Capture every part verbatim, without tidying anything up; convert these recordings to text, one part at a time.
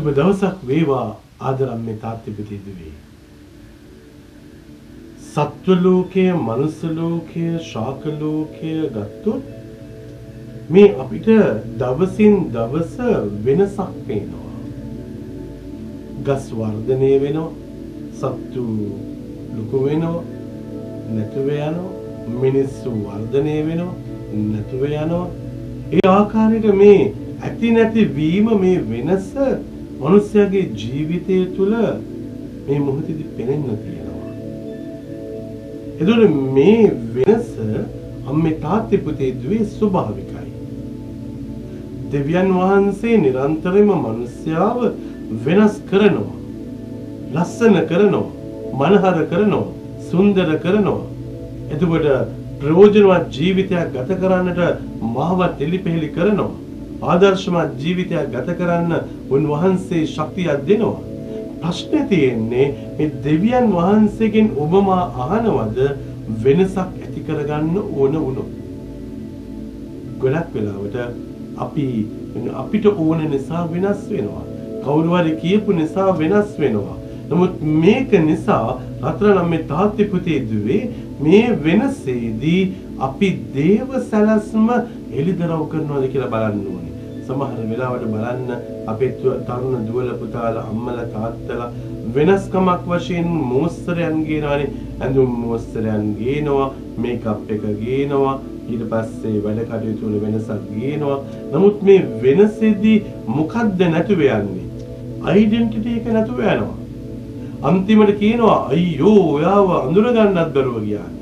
සුබ දවසක් වේවා ආදරම්මේ තාත්ති පුතේ දුවේ. සත්ව ලෝකයේ, මනුස්ස ලෝකයේ, ශාක ලෝකයේ ගත්තොත් මේ අපිට දවසින් දවස වෙනසක් පේනවා. ගස් වර්ධනය වෙනවා, සත්තු ලොකු වෙනවා, නැතුව යනවා, මිනිස්සු වර්ධනය වෙනවා, නැතුව යනවා. ඒ ආකාරයට මේ ඇති නැති වීම, මේ වෙනස මනුස්සයාගේ ජීවිතය තුළ මේ මොහොතේදී පෙනෙන්න තියෙනවා. එතකොට මේ වෙනස අම්මේ තාත්තේ පුතේ දුවේ ස්වභාවිකයි. දෙවියන් වහන්සේ නිරන්තරයෙන්ම මනුස්සයාව වෙනස් කරනවා, ලස්සන කරනවා, මනහර කරනවා, සුන්දර කරනවා. එතකොට ප්‍රයෝජනවත් ජීවිතයක් ගත කරන්නට මාවත් එලිපෙහෙලි කරනවා. ආදර්ශමත් ජීවිතයක් ගත කරන්න උන්වහන්සේ ශක්තියක් දෙනවා. ප්‍රශ්නේ තියෙන්නේ මේ දෙවියන් වහන්සේගෙන් ඔබමා අහනවද වෙනසක් ඇති කරගන්න ඕන වුණොත්? ගොඩක් වෙලාවට අපි අපිට ඕන නිසා වෙනස් වෙනවා. කවුරු හරි කියපු නිසා වෙනස් වෙනවා. නමුත් මේක නිසා රත්තරන් මේ තාත්ති පුතේ දුවේ මේ වෙනසේදී අපි දේව සැලැස්ම එළිදරව් කරනවාද කියලා බලන්න ඕනේ. සමහර වෙලාවට බලන්න අපේ තරුණ දුවල පුතාලා අම්මලා තාත්තලා වෙනස්කමක් වශයෙන් මෝස්තරයන් ගේනවානේ. ඇඳුම් මෝස්තරයන් ගේනවා, මේකප් එක ගේනවා, ඊට පස්සේ වැඩ කටයුතු වල වෙනසක් ගේනවා. නමුත් මේ වෙනසෙදී මොකද්ද නැතුව යන්නේ? ඩෙන්ටිටි එක නැතුව යනවා. අන්තිමට කියනවා අයියෝ ඔයාව අඳුර ගන්නත් බැරුව ගියානේ.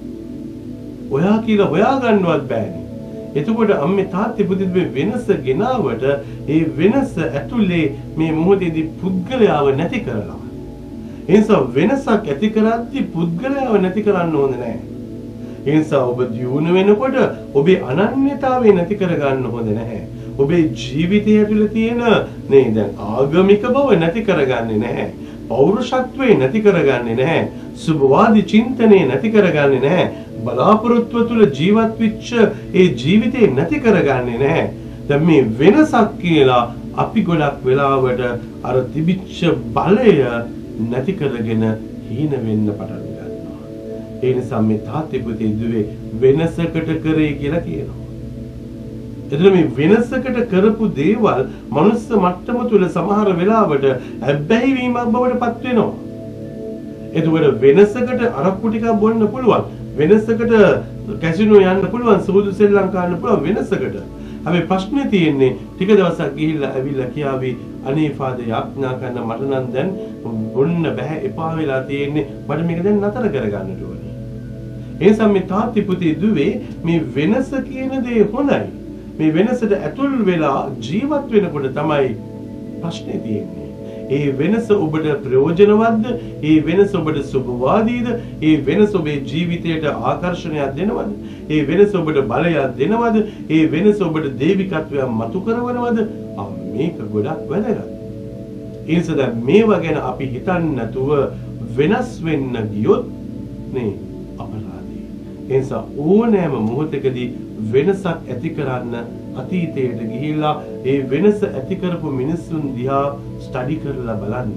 ඔයා කියලා හොයා ගන්නවත් බෑනේ. එතකොට අම්මේ තාත්තේ පුතේ මේ වෙනස ගෙනාවට ඒ වෙනස ඇතුලේ මේ මොහොතේදී පුද්ගලයාව නැති කරලා. ඒ නිසා වෙනසක් ඇති කරද්දී පුද්ගලයාව නැති කරන්න ඕනේ නැහැ. ඒ නිසා ඔබ දියුණු වෙනකොට ඔබේ අනන්‍යතාවය නැති කරගන්න හොඳ නැහැ. ඔබේ ජීවිතය ඇතුලේ තියෙන නේ දැන් ආගමික බව නැති කරගන්නේ නැහැ. පෞරුෂත්වය නැති කරගන්නේ නැහැ. සුභවාදී චින්තනය නැති කරගන්නේ නැහැ. බලාපොරොත්තු තුළ ජීවත් වෙච්ච ඒ ජීවිතේ නැති කරගන්නේ නැහැ. දැන් මේ වෙනසක් කියලා අපි ගොඩක් වෙලාවට අර තිබිච්ච බලය නැති කරගෙන හීන වෙන්න පටන් ගන්නවා. ඒ නිසා මේ තාත්තේ පුතේ දුවේ වෙනසකට කරේ කියලා කියනවා. එතන මේ වෙනසකට කරපු දේවල් මනුස්ස මට්ටම තුල සමහර වෙලාවට ඇබ්බැහි වීමක් බවට පත් වෙනවා. එතකොට වෙනසකට අරක්කු ටිකක් බොන්න පුළුවන්. වෙනසකට කැසිනෝ යන්න පුළුවන්, සූදු සෙල්ලම් කරන්න පුළුවන් වෙනසකට. හැබැයි ප්‍රශ්නේ තියෙන්නේ ටික දවසක් ගිහිල්ලා ඇවිල්ලා කියාවි අනේ ෆාදර් යාඥා කරන මට නම් දැන් බොන්න බෑ, එපා වෙලා තියෙන්නේ, මට මේක දැන් නතර කරගන්න ඕනේ. ඒ නිසා මේ තාත්ති පුතේ දුවේ මේ වෙනස කියන දේ හොඳයි. මේ වෙනසට ඇතුල් වෙලා ජීවත් වෙනකොට තමයි ප්‍රශ්නේ තියෙන්නේ. ඒ වෙනස ඔබට ප්‍රයෝජනවත්ද? ඒ වෙනස ඔබට සුභවාදීද? ඒ වෙනස ඔබේ ජීවිතයට ආකර්ෂණයක් දෙනවද? ඒ වෙනස ඔබට බලයක් දෙනවද? ඒ වෙනස ඔබට දේවිකත්වයක් මතු කරවනවද? ආ මේක ගොඩක් වැදගත්. ඒ නිසා දැන් මේවා ගැන අපි හිතන්නේ නැතුව වෙනස් වෙන්න ගියොත් නේ අපරාධී. ඒ නිසා ඕනෑම මොහොතකදී වෙනසක් ඇති කරන්න අතීතයට ගිහිල්ලා ඒ වෙනස ඇති කරපු මිනිස්සුන් දිහා ස්ටඩි කරලා බලන්න.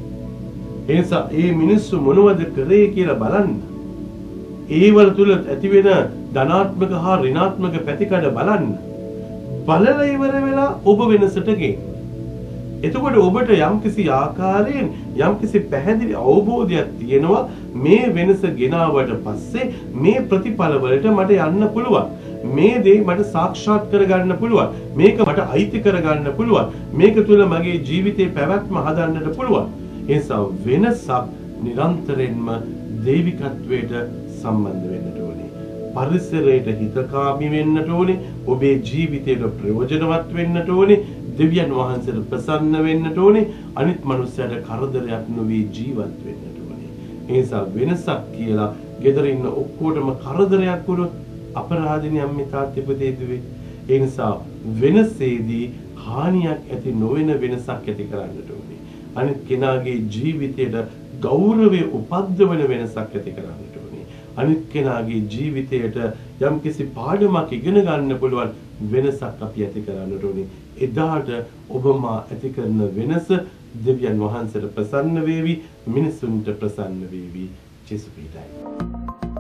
ඒ නිසා ඒ මිනිස්සු මොනවද කරේ කියලා බලන්න. ඒවල තුල ඇති වෙන ධනාත්මක හා ඍණාත්මක පැතිකඩ බලන්න. බලලා ඉවර වෙලා ඔබ වෙනසට ගෙන්න. එතකොට ඔබට යම්කිසි ආකාරයෙන් යම්කිසි පැහැදිලි අවබෝධයක් තියෙනවා මේ වෙනස ගෙනාවට පස්සේ මේ ප්‍රතිඵල වලට මට යන්න පුළුවන්. මේ දේ මට සාක්ෂාත් කරගන්න පුළුවන්. මේක මට අයිති කරගන්න පුළුවන්. මේක තුල මගේ ජීවිතේ පැවැත්ම හදන්නට පුළුවන්. ඒ නිසා වෙනසක් නිරන්තරයෙන්ම දෛවිකත්වයට සම්බන්ධ වෙන්නට ඕනේ. පරිසරයට හිතකාමී වෙන්නට ඕනේ. ඔබේ ජීවිතයට ප්‍රයෝජනවත් වෙන්නට ඕනේ. දෙවියන් වහන්සේට ප්‍රසන්න වෙන්නට ඕනේ. අනිත් මනුස්සයට කරදරයක් නොවී ජීවත් වෙන්නට ඕනේ. ඒ නිසා වෙනසක් කියලා ගෙදර ඉන්න ඔක්කොටම කරදරයක් වුණොත් අපරාධිනිය අම්මේ තාත්තේ පුතේ දුවේ. ඒ නිසා වෙනසේදී හානියක් ඇති නොවන වෙනසක් ඇති කරන්නට ඕනේ. අනිත් කෙනාගේ ජීවිතයට ගෞරවය උපද්දවන වෙනසක් ඇති කරන්නට ඕනේ. අනිත් කෙනාගේ ජීවිතයට යම්කිසි පාඩමක් ඉගෙන ගන්න පුළුවන් වෙනසක් අපි ඇති කරන්නට ඕනේ. එදාට ඔබ මා ඇති කරන වෙනස දෙවියන් වහන්සේට ප්‍රසන්න වේවි, මිනිසුන්ට ප්‍රසන්න වේවි. ජේසුස් පිටයි.